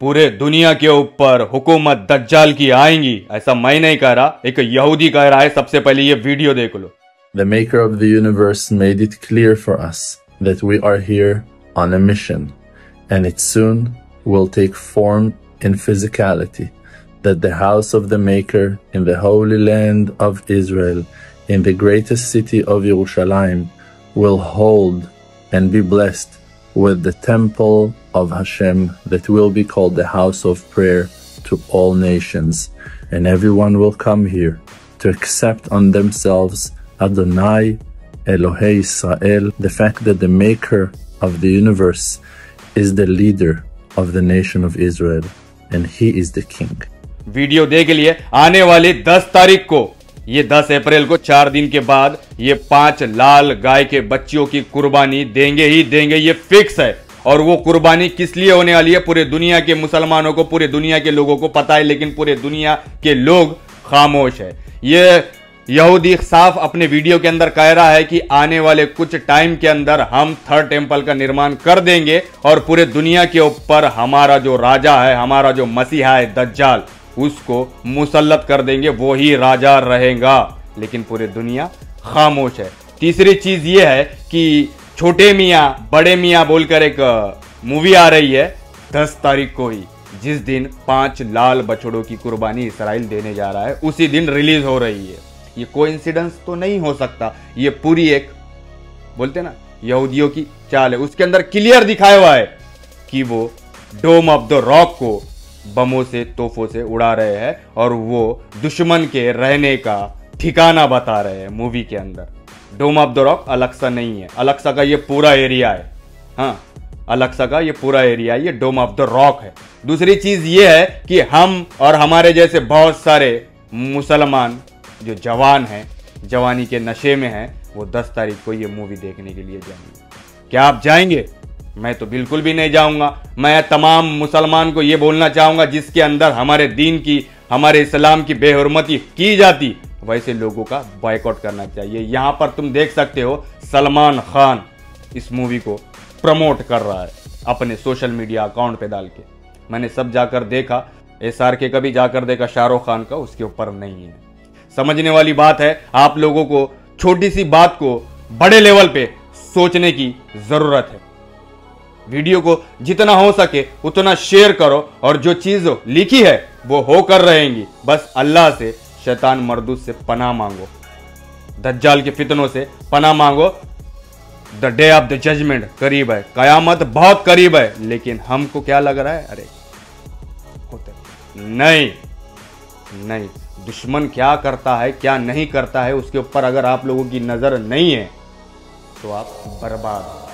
पूरे दुनिया के ऊपर हुकूमत दज्जाल की आएंगी, ऐसा मैं नहीं कह रहा, एक यहूदी कह रहा है। सबसे पहले ये वीडियो देख लो। The maker of the universe made it clear for us that we are here on a mission, and it soon will take form in physicality, that the house of the maker in the holy land of Israel, in the greatest city of Yerushalayim, will hold and be blessed with the temple of Hashem that will be called the house of prayer to all nations, and everyone will come here to accept on themselves Adonai Elohei Israel, the fact that the maker of the universe is the leader of the nation of Israel and he is the king. Video देख लिए। आने वाली 10 तारीख को, ये 10 अप्रैल को 4 दिन के बाद ये 5 लाल गाय के बच्चियों की कुर्बानी देंगे ही देंगे, ये फिक्स है। और वो कुर्बानी किस लिए होने वाली है, पूरे दुनिया के मुसलमानों को, पूरे दुनिया के लोगों को पता है, लेकिन पूरे दुनिया के लोग खामोश है। ये यहूदी साफ अपने वीडियो के अंदर कह रहा है कि आने वाले कुछ टाइम के अंदर हम 3rd टेम्पल का निर्माण कर देंगे और पूरे दुनिया के ऊपर हमारा जो राजा है, हमारा जो मसीहा है दज्जाल, उसको मुसल्लत कर देंगे, वो ही राजा रहेगा। लेकिन पूरी दुनिया खामोश है। तीसरी चीज ये है कि छोटे मियाँ बड़े मियाँ बोलकर एक मूवी आ रही है 10 तारीख को ही, जिस दिन 5 लाल बछड़ों की कुर्बानी इसराइल देने जा रहा है, उसी दिन रिलीज हो रही है। ये कोइंसिडेंस तो नहीं हो सकता, ये पूरी एक बोलते ना यहूदियों की चाल है। उसके अंदर क्लियर दिखाया हुआ है कि वो डोम ऑफ द रॉक को बमों से, तोपों से उड़ा रहे हैं और वो दुश्मन के रहने का ठिकाना बता रहे हैं मूवी के अंदर। Dome of the rock Al Aqsa नहीं है, अलक्सा का ये पूरा एरिया है। हाँ, अलक्सा का ये पूरा एरिया, ये डोम ऑफ द रॉक है। दूसरी चीज ये है कि हम और हमारे जैसे बहुत सारे मुसलमान जो जवान हैं, जवानी के नशे में हैं, वो 10 तारीख को ये मूवी देखने के लिए जाएंगे। क्या आप जाएंगे? मैं तो बिल्कुल भी नहीं जाऊंगा। मैं तमाम मुसलमान को ये बोलना चाहूंगा जिसके अंदर हमारे दीन की, हमारे इस्लाम की बेहुरमती की जाती, वैसे लोगों का बॉयकॉट करना चाहिए। यहां पर तुम देख सकते हो सलमान खान इस मूवी को प्रमोट कर रहा है अपने सोशल मीडिया अकाउंट पे डाल के। मैंने सब जाकर देखा, SRK का भी जाकर देखा, शाहरुख खान का उसके ऊपर नहीं है। समझने वाली बात है, आप लोगों को छोटी सी बात को बड़े लेवल पे सोचने की जरूरत है। वीडियो को जितना हो सके उतना शेयर करो और जो चीज लिखी है वो होकर रहेंगी। बस अल्लाह से, शैतान मरदूद से पनाह मांगो, दज्जाल के फितनों से पनाह मांगो। The day of the judgement करीब है, कयामत बहुत करीब है। लेकिन हमको क्या लग रहा है, अरे होते नहीं, दुश्मन क्या करता है क्या नहीं करता है उसके ऊपर अगर आप लोगों की नजर नहीं है तो आप बर्बाद।